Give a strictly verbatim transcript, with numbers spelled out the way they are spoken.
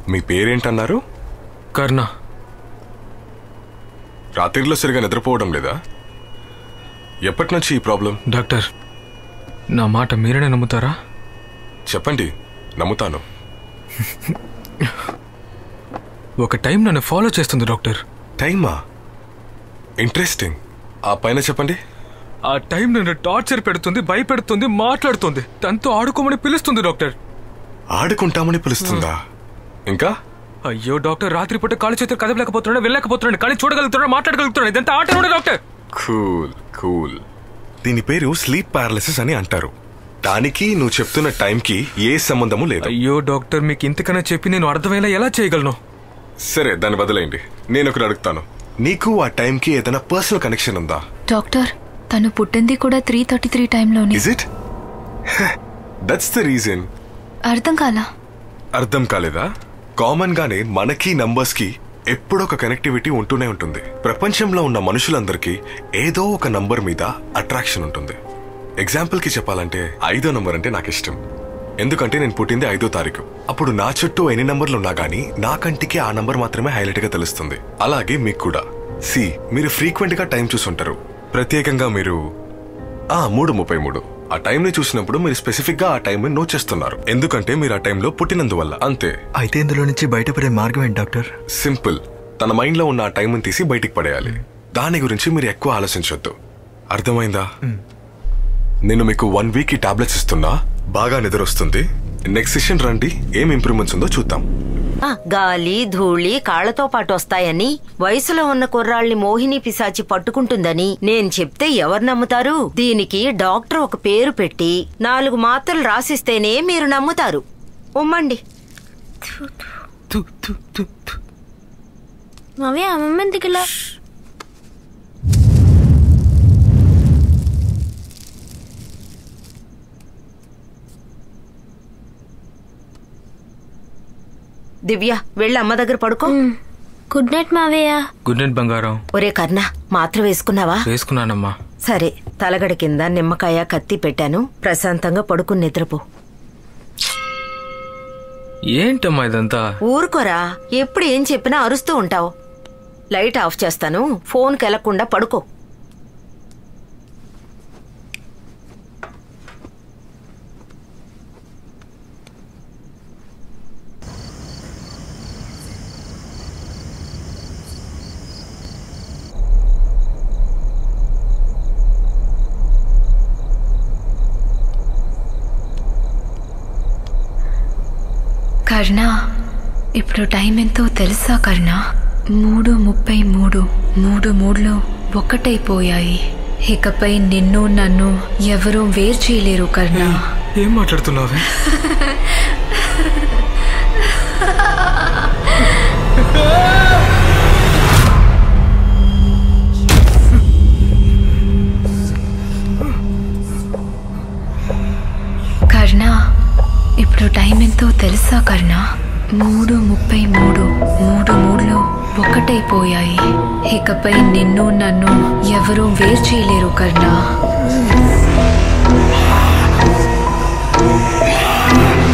మీ పేరేంటన్నారు? కర్ణ. రాత్రిలో సరిగా నిద్రపోవడం లేదా? ఎప్పటి నుంచి ఈ ప్రాబ్లం? డాక్టర్, నా మాట మీరేనే నమ్ముతారా? చెప్పండి, నమ్ముతాను. ఒక టైం నన్ను ఫాలో చేస్తుంది డాక్టర్. టైమా? ఇంట్రెస్టింగ్. ఆ పైన చెప్పండి. ఆ టైం నన్ను టార్చర్ పెడుతుంది, భయపెడుతుంది, మాట్లాడుతుంది, తనతో ఆడుకోమని పిలుస్తుంది డాక్టర్. ఆడుకుంటామని పిలుస్తుందా? ఇంకా? అయ్యో డాక్టర్, రాత్రిపూట కాళ్ళు చేతులు కదపలేకపోతున్నాడు, వెళ్ళలేకపోతున్నాడు, కానీ చూడగలుగుతున్నాడు, మాట్లాడగలుగుతున్నాడు. ఇదంతా ఆట డాక్టర్. Cool cool. దీని పేరు స్లీప్ పారాలిసిస్ అని అంటారు. దానికి నువ్వు చెప్తున్న టైంకి ఏ సంబంధము లేదు. అయ్యో డాక్టర్, మీకు ఇంతకన్నా చెప్పి నేను అర్థమయ్యేలా ఎలా చేయగలను? సరే, దాన్ని వదిలేయండి. నేను ఒకటి అడుగుతాను. నీకు ఆ టైంకి ఏదైనా పర్సనల్ కనెక్షన్ ఉందా? డాక్టర్, తను పుట్టింది కూడా త్రీ థర్టీ త్రీ టైంలోనే. Is it? That's the reason. అర్థం కాలా? అర్థం కాలేదా? కామన్ గానే మనకి నంబర్స్ కి ఎప్పుడో ఒక కనెక్టివిటీ ఉంటూనే ఉంటుంది. ప్రపంచంలో ఉన్న మనుషులందరికీ ఏదో ఒక నంబర్ మీద అట్రాక్షన్ ఉంటుంది. ఎగ్జాంపుల్ కి చెప్పాలంటే ఐదో నంబర్ అంటే నాకు ఇష్టం. ఎందుకంటే నేను పుట్టింది ఐదో తారీఖు. అప్పుడు నా చుట్టూ ఎన్ని నంబర్లు ఉన్నా గానీ నా కంటికి ఆ నంబర్ మాత్రమే హైలైట్ గా తెలుస్తుంది. అలాగే మీకు కూడా. సి, మీరు ఫ్రీక్వెంట్ గా టైం చూసుంటారు. ప్రత్యేకంగా మీరు ఆ మూడు ముప్పై మూడు ఆ టైం ని చూసినప్పుడు మీరు స్పెసిఫిక్ గా ఆ టైం ని నోట్ చేస్తున్నారు. ఎందుకంటే మీరు ఆ టైంలో పుట్టినందువల్ల. అంతే. అయితే ఇందులో నుంచి బయటపడే మార్గం ఏంటి డాక్టర్? సింపుల్. తన మైండ్ లో ఉన్న ఆ టైం ని తీసి బయటికి పడేయాలి. దాని గురించి మీరు ఎక్కువ ఆలోచించొద్దు. అర్థమైందా? నేను మీకు వన్ వీక్ కి టాబ్లెట్స్ ఇస్తున్నా, బాగా నిద్ర వస్తుంది. నెక్స్ట్ సెషన్ రండి, ఏం ఇంప్రూవ్మెంట్స్ ఉందో చూద్దాం. గాలి ధూళి కాళ్లతో పాటు వస్తాయని, వయసులో ఉన్న కుర్రాళ్ళని మోహిని పిశాచి పట్టుకుంటుందని నేను చెప్తే ఎవరు నమ్ముతారు? దీనికి డాక్టర్ ఒక పేరు పెట్టి నాలుగు మాత్రలు రాసిస్తేనే మీరు నమ్ముతారు. ఉమ్మండి. మావయ్య, అమ్మమ్మ ఎందుకులా? దివ్య, వెళ్ళి అమ్మ దగ్గర పడుకో. గుడ్ నైట్ మావయ్య. గుడ్ నైట్ బంగారం. ఒరే కర్ణ, మాత్ర వేసుకున్నావా? వేసుకున్నానమ్మా. సరే, తలగడ కింద నిమ్మకాయ కత్తి పెట్టాను, ప్రశాంతంగా పడుకుని నిద్రపో. ఏంటమ్మా ఇదంతా? ఊరుకోరా, ఎప్పుడు ఏం చెప్పినా అరుస్తూ ఉంటావు. లైట్ ఆఫ్ చేస్తాను, ఫోన్ కెలకుండా పడుకో. కర్ణ, ఇప్పుడు టైం ఎంతో తెలుసా కర్ణ? మూడు ముప్పై మూడు. మూడు మూడులో ఒక్కటైపోయాయి. ఇకపై నిన్ను నన్ను ఎవరూ వేరు చేయలేరు కర్ణ. ఏం మాట్లాడుతున్నావే? కర్ణ, ఇప్పుడు టైం ఎంతో తెలుసా కర్ణ? మూడు ముప్పై మూడు. మూడు మూడులో ఒక్కటైపోయాయి. ఇకపై నిన్ను నన్ను ఎవరూ వేరు చేయలేరు కర్ణ.